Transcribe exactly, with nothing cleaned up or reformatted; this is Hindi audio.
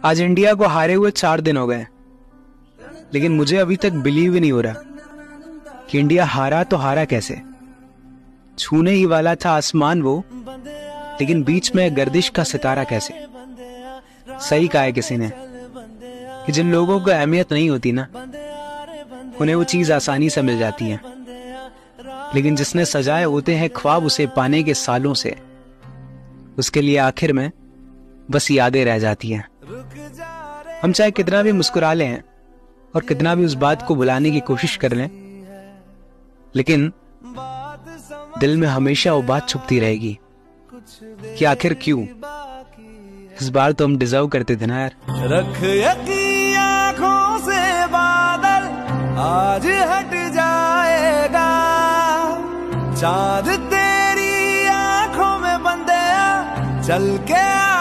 आज इंडिया को हारे हुए चार दिन हो गए, लेकिन मुझे अभी तक बिलीव ही नहीं हो रहा कि इंडिया हारा तो हारा कैसे। छूने ही वाला था आसमान वो, लेकिन बीच में गर्दिश का सितारा कैसे। सही कहा है किसी ने कि जिन लोगों को अहमियत नहीं होती ना, उन्हें वो चीज आसानी से मिल जाती है, लेकिन जिसने सजाए होते हैं ख्वाब उसे पाने के सालों से, उसके लिए आखिर में बस यादें रह जाती हैं। हम चाहे कितना भी मुस्कुरा लें और कितना भी उस बात को भुलाने की कोशिश कर लें, लेकिन दिल में हमेशा वो बात छुपती रहेगी कि आखिर क्यों। इस बार तो हम डिजर्व करते थे ना यार। रख यकीन आँखों से बादल आज हट जाएगा, चाँद तेरी आँखों में बंदे चल के